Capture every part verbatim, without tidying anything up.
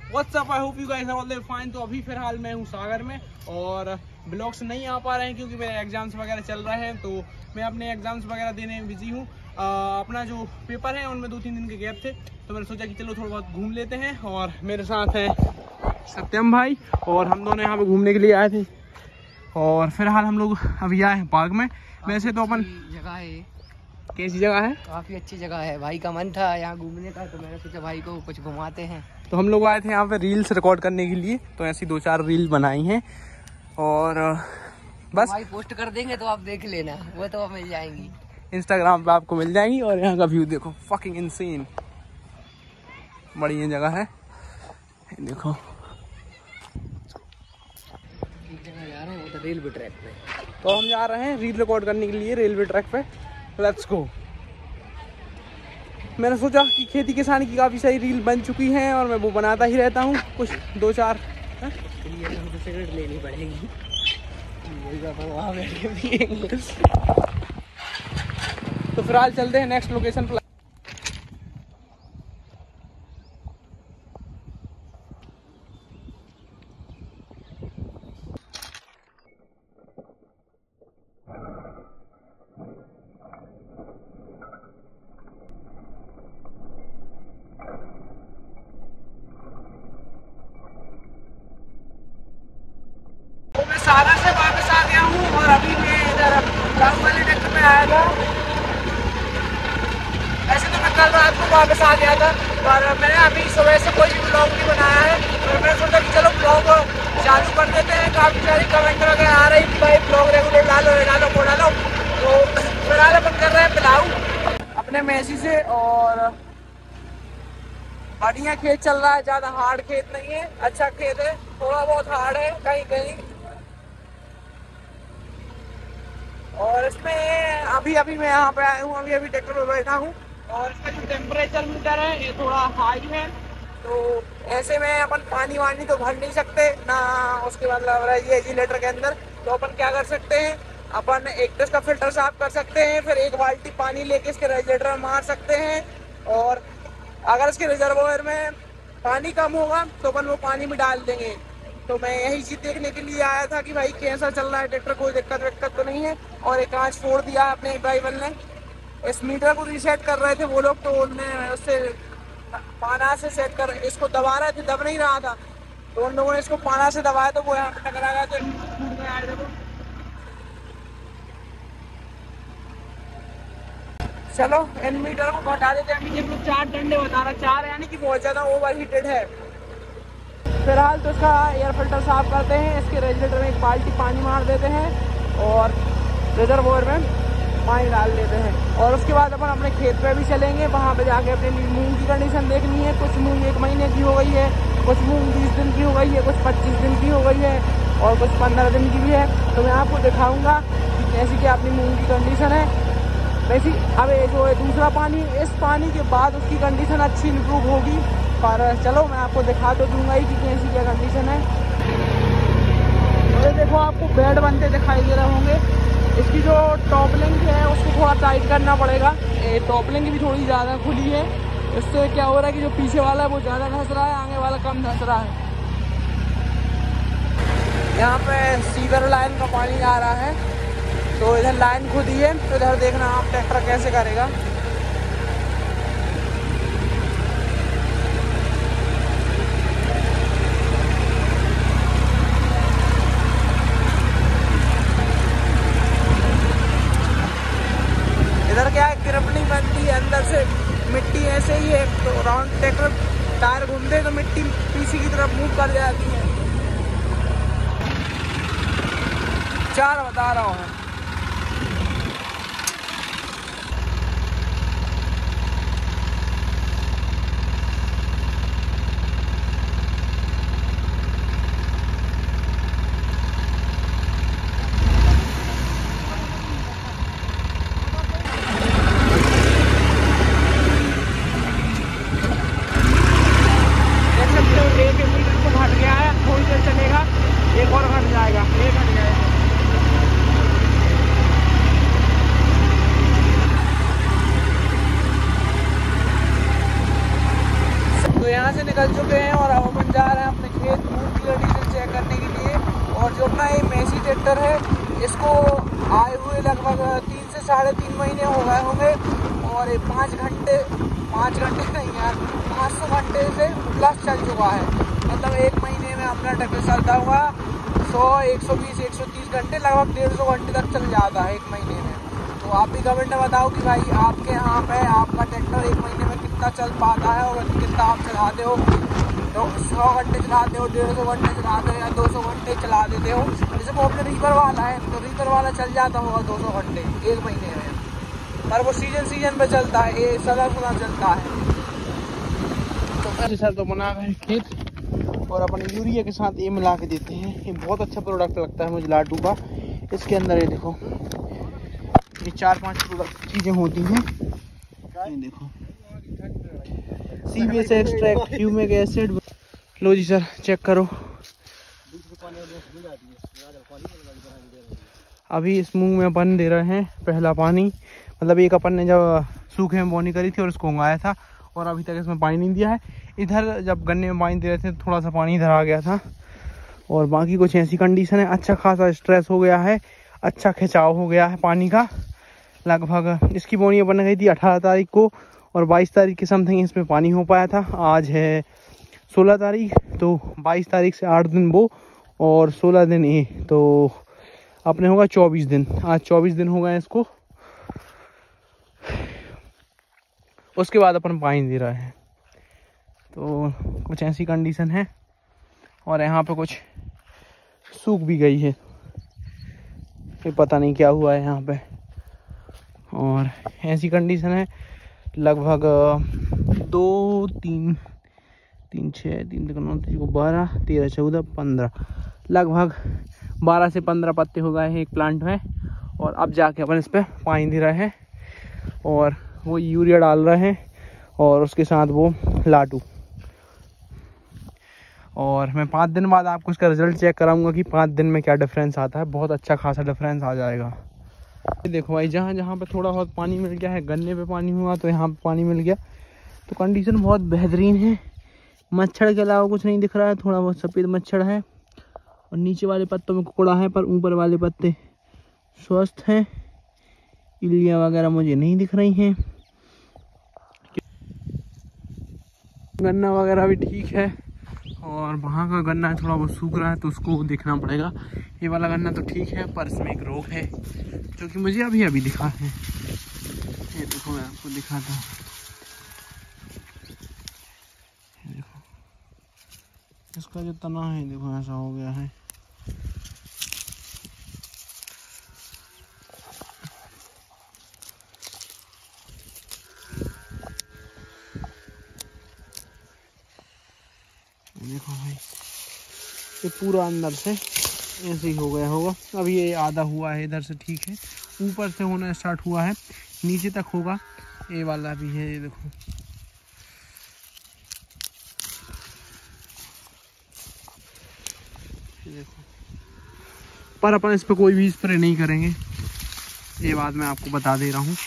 WhatsApp, I hope you guys are all fine. तो अभी फिलहाल मैं हूँ सागर में और ब्लॉग्स नहीं आ पा रहे हैं क्योंकि मेरे एग्जाम्स वगैरह चल रहे हैं। तो मैं अपने एग्जाम्स वगैरह देने में बिजी हूँ। अपना जो पेपर है उनमें दो तीन दिन के गैप थे, तो मैंने सोचा कि चलो थोड़ा बहुत घूम लेते हैं। और मेरे साथ है सत्यम भाई और हम दोनों यहाँ पे घूमने के लिए आए थे। और फिलहाल हम लोग अभी आए हैं पार्क में। वैसे तो अपन जगह है, कैसी जगह है? काफी अच्छी जगह है। भाई का मन था यहाँ घूमने का, तो मैंने सोचा भाई को कुछ घुमाते हैं। तो हम लोग आए थे यहाँ पे रील्स रिकॉर्ड करने के लिए, तो ऐसी दो चार रील बनाई हैं और बस भाई पोस्ट कर देंगे तो आप देख लेना, वो तो मिल जाएंगी इंस्टाग्राम पे, आपको मिल जाएंगी। और यहाँ का व्यू देखो, फकिंग इनसेन, बढ़िया जगह है। देखो जगह जा रहे हैं, वो तो रेलवे ट्रैक पे। तो हम जा रहे हैं रील रिकॉर्ड करने के लिए रेलवे ट्रैक पे। Let's go. मैंने सोचा कि खेती किसानी की काफ़ी सारी रील बन चुकी हैं और मैं वो बनाता ही रहता हूँ, कुछ दो चार। हमको सिगरेट लेनी पड़ेगी। तो फिलहाल चलते हैं नेक्स्ट लोकेशन पर। सारा से वापस आ गया हूँ और अभी मैं इधर गाँव वाले ट्रैक्टर में आया था। ऐसे तो मैं कल रात को वापस आ गया था, पर मैंने अभी सुबह से कोई भी ब्लॉग नहीं बनाया है। तो मैंने सोचा कि चलो ब्लॉग चालू कर देते हैं। काफ़ी सारी कमेंट वगैरह आ रही कि भाई ब्लॉग रेगुलर डालो, ये डालो, वो डालो। तो फिलहाल अपन कर रहे हैं पिलाऊ अपने मैसी से। और बढ़िया खेत चल रहा है, ज़्यादा हार्ड खेत नहीं है, अच्छा खेत है। थोड़ा बहुत हार्ड है कहीं कहीं। और इसमें अभी अभी मैं यहाँ पे आया हूँ, अभी अभी ट्रैक्टर में बैठा हूँ। और इसका जो टेम्परेचर मीटर है ये थोड़ा हाई है, तो ऐसे में अपन पानी वानी तो भर नहीं सकते ना, उसके मतलब रेजिलेटर के अंदर। तो अपन क्या कर सकते हैं, अपन एक तो इसका फिल्टर साफ कर सकते हैं, फिर एक बाल्टी पानी लेके इसके रेजिलेटर में मार सकते हैं। और अगर इसके रिजर्वोयर में पानी कम होगा तो अपन वो पानी भी डाल देंगे। तो मैं यही चीज़ देखने के लिए आया था कि भाई कैसा चल रहा है ट्रैक्टर, कोई दिक्कत विक्कत तो नहीं है। और एक कांच फोड़ दिया अपने ड्राइवर ने। इस मीटर को रीसेट कर रहे थे वो लोग, तो उनने उससे पाना से सेट कर, इसको दबा रहे थे, दब नहीं रहा था। तो उन लोगों ने इसको पाना से दबाया तो वो यहाँ पे टकरा गया, तो टूट गया। देखो चलो इन मीटर को घटा देते हैं। अभी ये चार डंडे बता रहा, चार यानी कि बहुत ज़्यादा ओवर हीटेड है। फिलहाल तो इसका एयर फिल्टर साफ करते हैं, इसके रेजिलेटर में एक बाल्टी पानी मार देते हैं और रिजर्वोयर में पानी डाल देते हैं। और उसके बाद अपन अपने खेत पे भी चलेंगे, वहाँ पे जाके अपने मूंग की कंडीशन देखनी है। कुछ मूंग एक महीने की हो गई है, कुछ मूंग बीस दिन की हो गई है, कुछ पच्चीस दिन की हो गई है और कुछ पंद्रह दिन की भी है। तो मैं आपको दिखाऊँगा कि कैसी क्या अपनी मूंग की कंडीशन है। वैसे अब जो है दूसरा पानी, इस पानी के बाद उसकी कंडीशन अच्छी इम्प्रूव होगी। पर चलो मैं आपको दिखा तो दूंगा ही कि कैसी क्या कंडीशन है। तो देखो आपको बेड बनते दिखाई दे रहे होंगे। इसकी जो टॉपलिंग है उसको थोड़ा टाइट करना पड़ेगा। ये टॉपलिंग भी थोड़ी ज़्यादा खुली है, इससे क्या हो रहा है कि जो पीछे वाला है वो ज़्यादा धंस रहा है, आगे वाला कम धंस रहा है। यहाँ पे सीवर लाइन का पानी आ रहा है, तो इधर लाइन खुदी है। तो इधर देखना आप ट्रैक्टर कैसे करेगा। इधर क्या है, ग्रिप नहीं बनती है अंदर से, मिट्टी ऐसे ही है। तो राउंड ट्रैक्टर टायर घूमते तो मिट्टी पीछे की तरफ मूव कर जाती है। चार बता रहा हूँ। एक और घट जाएगा, एक घट जाएगा। तो यहाँ से निकल चुके हैं और अब अपन जा रहे हैं अपने खेत मूंग की कंडीशन चेक करने के लिए। और जो अपना ये मैसी ट्रैक्टर है, इसको आए हुए लगभग तीन से साढ़े तीन महीने हो गए होंगे और ये पाँच घंटे पाँच घंटे नहीं यार पाँच सौ घंटे से प्लस चल चुका है। मतलब एक महीने में अपना ट्रैक्टर चलता हुआ सौ एक सौ बीस एक सौ तीस घंटे लगभग डेढ़ सौ घंटे तक चल जाता है एक महीने में। तो आप भी कमेंट में बताओ कि भाई आपके यहाँ पे आपका ट्रैक्टर एक महीने में कितना चल पाता है और कितना आप चलाते हो। तो सौ घंटे चलाते हो, डेढ़ सौ घंटे चलाते हो या दो सौ घंटे चला देते हो। जैसे वो अपने रीपर वाला है तो रीपर वाला चल जाता होगा दो सौ घंटे एक महीने में, पर वो सीजन सीजन पे चलता है, ये सदा सदा चलता है। तो सर तो बना है खेत और अपन यूरिया के साथ ये मिला के देते हैं। ये बहुत अच्छा प्रोडक्ट लगता है मुझे लाटू का। इसके अंदर ये देखो ये चार पांच प्रोडक्ट चीज़ें होती हैं। ये देखो C B S extract, humic acid. लो जी सर चेक करो। अभी इस मूंग में अपन दे रहे हैं पहला पानी। मतलब एक अपन ने जब सूखे में बोनी करी थी और उसको उगाया था और अभी तक इसमें पानी नहीं दिया है। इधर जब गन्ने में पानी दे रहे थे थोड़ा सा पानी इधर आ गया था और बाकी कुछ ऐसी कंडीशन है। अच्छा खासा स्ट्रेस हो गया है, अच्छा खिंचाव हो गया है पानी का। लगभग इसकी बोनी बन गई थी अठारह तारीख को और बाईस तारीख के समथिंग इस पर पानी हो पाया था। आज है सोलह तारीख, तो बाईस तारीख से आठ दिन वो और सोलह दिन ये, तो अपने होगा चौबीस दिन। आज चौबीस दिन हो गए इसको। उसके बाद अपन पानी दे रहे हैं। तो कुछ ऐसी कंडीशन है और यहाँ पे कुछ सूख भी गई है, ये पता नहीं क्या हुआ है यहाँ पे। और ऐसी कंडीशन है लगभग दो तीन तीन छः तीन नौ तीन को बारह तेरह चौदह पंद्रह लगभग बारह से पंद्रह पत्ते हो गए हैं एक प्लांट में। और अब जाके अपन इस पर पानी दे रहे हैं और वो यूरिया डाल रहे हैं और उसके साथ वो लाटू। और मैं पाँच दिन बाद आपको इसका रिजल्ट चेक कराऊंगा कि पाँच दिन में क्या डिफरेंस आता है। बहुत अच्छा खासा डिफरेंस आ जाएगा। देखो भाई जहाँ जहाँ पे थोड़ा बहुत पानी मिल गया है, गन्ने पे पानी हुआ तो यहाँ पे पानी मिल गया, तो कंडीशन बहुत बेहतरीन है। मच्छर के अलावा कुछ नहीं दिख रहा है, थोड़ा बहुत सफ़ेद मच्छर है और नीचे वाले पत्तों में कुकड़ा है, पर ऊपर वाले पत्ते स्वस्थ हैं। इल्लियाँ वगैरह मुझे नहीं दिख रही हैं। गन्ना वगैरह भी ठीक है और वहाँ का गन्ना थोड़ा बहुत सूख रहा है तो उसको देखना पड़ेगा। ये वाला गन्ना तो ठीक है, पर इसमें एक रोग है जो कि मुझे अभी अभी दिखा है। ये देखो मैं आपको दिखाता हूँ। देखो इसका जो तना है देखो ऐसा हो गया है। देखो भाई ये पूरा अंदर से ऐसे ही हो गया होगा। अभी ये आधा हुआ है इधर से, ठीक है, ऊपर से होना स्टार्ट हुआ है, नीचे तक होगा। ये वाला भी है, ये देखो ये देखो। पर अपन इस पर कोई भी स्प्रे नहीं करेंगे, ये बात मैं आपको बता दे रहा हूँ।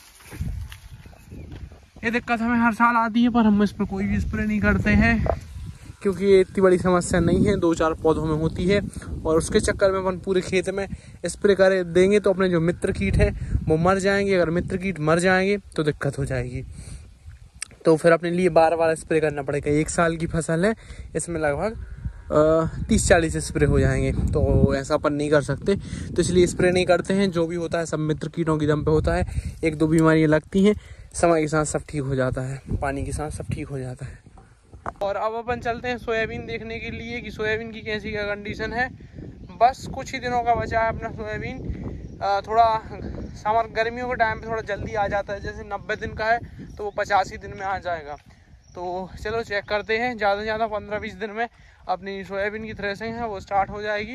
ये दिक्कत हमें हर साल आती है पर हम इस पर कोई भी स्प्रे नहीं करते हैं क्योंकि ये इतनी बड़ी समस्या नहीं है, दो चार पौधों में होती है। और उसके चक्कर में अपन पूरे खेत में स्प्रे कर देंगे तो अपने जो मित्र कीट हैं वो मर जाएंगे। अगर मित्र कीट मर जाएंगे तो दिक्कत हो जाएगी, तो फिर अपने लिए बार बार स्प्रे करना पड़ेगा। एक साल की फसल है, इसमें लगभग तीस चालीस स्प्रे हो जाएंगे, तो ऐसा अपन नहीं कर सकते। तो इसलिए स्प्रे नहीं करते हैं। जो भी होता है सब मित्र कीटों की दम पे होता है। एक दो बीमारियाँ लगती हैं, समय के साथ सब ठीक हो जाता है, पानी के साथ सब ठीक हो जाता है। और अब अपन चलते हैं सोयाबीन देखने के लिए कि सोयाबीन की कैसी क्या कंडीशन है। बस कुछ ही दिनों का बचा है अपना सोयाबीन। थोड़ा समर गर्मियों के टाइम पे थोड़ा जल्दी आ जाता है, जैसे नब्बे दिन का है तो वो पचासी दिन में आ जाएगा। तो चलो चेक करते हैं। ज़्यादा से ज़्यादा पंद्रह बीस दिन में अपनी सोयाबीन की थ्रेसिंग है वो स्टार्ट हो जाएगी।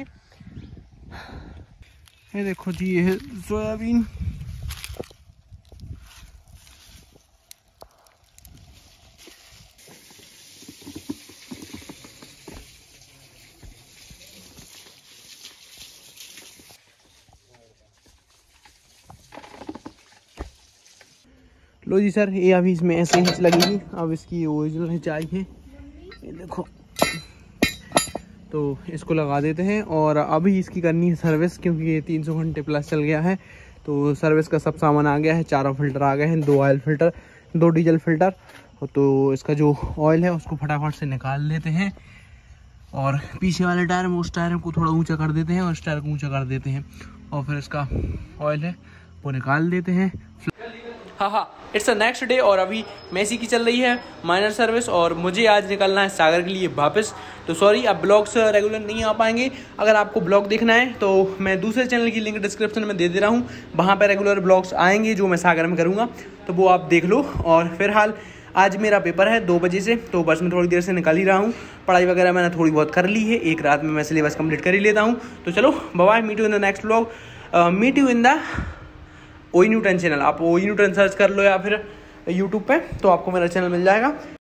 ये देखो जी, ये है सोयाबीन। लो लो जी सर, ये अभी इसमें ऐसे हिंच लगेगी। अब इसकी ओरिजिनल हिंच आई है, ये देखो। तो इसको लगा देते हैं और अभी इसकी करनी है सर्विस, क्योंकि ये तीन सौ घंटे प्लस चल गया है। तो सर्विस का सब सामान आ गया है, चारों फिल्टर आ गए हैं, दो ऑयल फिल्टर, दो डीजल फिल्टर। तो इसका जो ऑयल है उसको फटाफट से निकाल लेते हैं और पीछे वाले टायर में उस टायर को थोड़ा ऊंचा कर देते हैं और इस टायर को ऊंचा कर देते हैं और फिर इसका ऑयल है वो निकाल देते हैं। हाँ हाँ इट्स द नेक्स्ट डे और अभी मेसी की चल रही है माइनर सर्विस और मुझे आज निकलना है सागर के लिए वापस। तो सॉरी, अब ब्लॉग्स रेगुलर नहीं आ पाएंगे। अगर आपको ब्लॉग देखना है तो मैं दूसरे चैनल की लिंक डिस्क्रिप्शन में दे दे रहा हूँ, वहाँ पर रेगुलर ब्लॉग्स आएंगे जो मैं सागर में करूँगा, तो वो आप देख लो। और फिलहाल आज मेरा पेपर है दो बजे से, तो बस मैं थोड़ी देर से निकल ही रहा हूँ। पढ़ाई वगैरह मैंने थोड़ी बहुत कर ली है, एक रात में मैं सिलेबस कंप्लीट कर ही लेता हूँ। तो चलो bye, meet you in the next blog, meet you in the ओई न्यूटन चैनल। आप ओई न्यूटन सर्च कर लो या फिर यूट्यूब पे, तो आपको मेरा चैनल मिल जाएगा।